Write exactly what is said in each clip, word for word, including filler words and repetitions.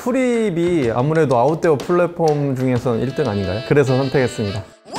프립이 아무래도 아웃도어 플랫폼 중에서는 일 등 아닌가요? 그래서 선택했습니다.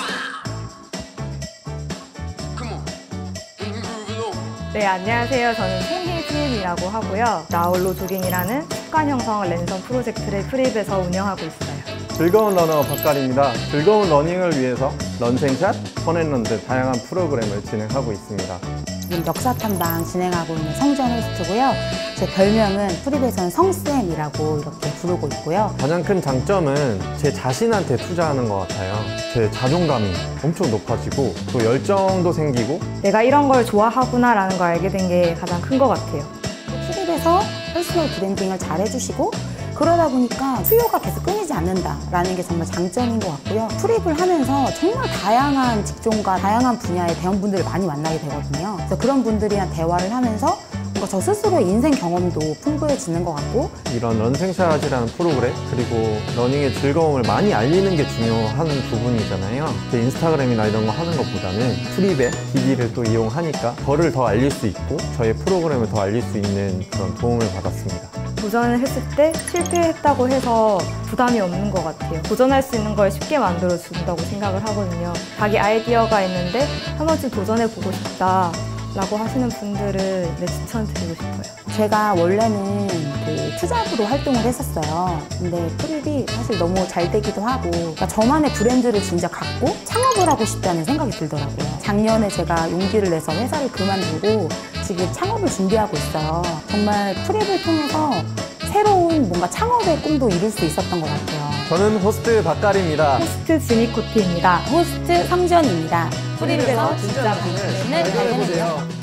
네, 안녕하세요. 저는 송혜진이라고 하고요. 나홀로 조깅이라는 습관 형성 랜선 프로젝트를 프립에서 운영하고 있어요. 즐거운 러너 박갈입니다. 즐거운 러닝을 위해서 런생샷, 펀앤런 등 다양한 프로그램을 진행하고 있습니다. 지금 역사 탐방 진행하고 있는 성전 호스트고요. 제 별명은 프립에서는 성쌤이라고 이렇게 부르고 있고요. 가장 큰 장점은 제 자신한테 투자하는 것 같아요. 제 자존감이 엄청 높아지고 또 열정도 생기고 내가 이런 걸 좋아하구나 라는 걸 알게 된 게 가장 큰 것 같아요. 프립에서 퍼스널 브랜딩을 잘 해주시고 그러다 보니까 수요가 계속 끊이지 않는다라는 게 정말 장점인 것 같고요. 프립을 하면서 정말 다양한 직종과 다양한 분야의 대원분들을 많이 만나게 되거든요. 그래서 그런 분들이랑 대화를 하면서 저 스스로 인생 경험도 풍부해지는 것 같고 이런 런생샷이라는 프로그램 그리고 러닝의 즐거움을 많이 알리는 게 중요한 부분이잖아요. 제 인스타그램이나 이런 거 하는 것보다는 프립의 기기를 또 이용하니까 저를 더 알릴 수 있고 저의 프로그램을 더 알릴 수 있는 그런 도움을 받았습니다. 도전을 했을 때 실패했다고 해서 부담이 없는 것 같아요. 도전할 수 있는 걸 쉽게 만들어 준다고 생각을 하거든요. 자기 아이디어가 있는데 한 번쯤 도전해보고 싶다 라고 하시는 분들을 네, 추천드리고 싶어요. 제가 원래는 그 투잡으로 활동을 했었어요. 근데 프립이 사실 너무 잘 되기도 하고 그러니까 저만의 브랜드를 진짜 갖고 창업을 하고 싶다는 생각이 들더라고요. 작년에 제가 용기를 내서 회사를 그만두고 지금 창업을 준비하고 있어요. 정말 프립을 통해서 새로운 뭔가 창업의 꿈도 이룰 수 있었던 것 같아요. 저는 호스트 박갈입니다. 호스트 지니코티입니다. 호스트 성전입니다. 프립에서 진짜 당신을 발견해보세요.